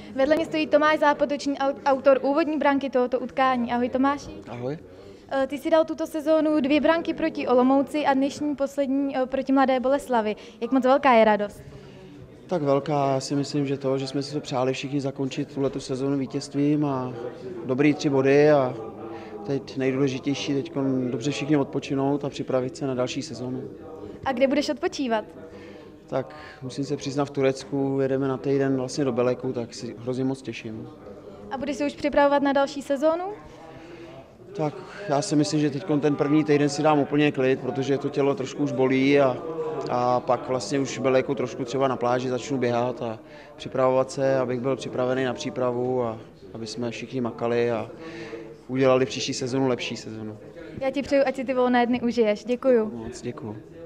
Vedle mě stojí Tomáš Zápotočný, autor úvodní branky tohoto utkání. Ahoj Tomáši. Ahoj. Ty si dal tuto sezónu 2 branky proti Olomouci a dnešní poslední proti Mladé Boleslavi. Jak moc velká je radost? Tak velká, já si myslím, že jsme si to přáli všichni zakončit tuhletu sezónu vítězstvím a dobrý 3 body a teď nejdůležitější teď dobře všichni odpočinout a připravit se na další sezónu. A kde budeš odpočívat? Tak musím se přiznat, v Turecku jedeme na týden vlastně do Beleku, tak si hrozně moc těším. A budeš se už připravovat na další sezónu? Tak já si myslím, že teď ten první týden si dám úplně klid, protože to tělo trošku už bolí a pak vlastně už v Beleku trošku třeba na pláži začnu běhat a připravovat se, abych byl připravený na přípravu a aby jsme všichni makali a udělali příští sezonu lepší sezonu. Já ti přeju, ať si ty volné dny užiješ. Děkuju. Moc děkuju.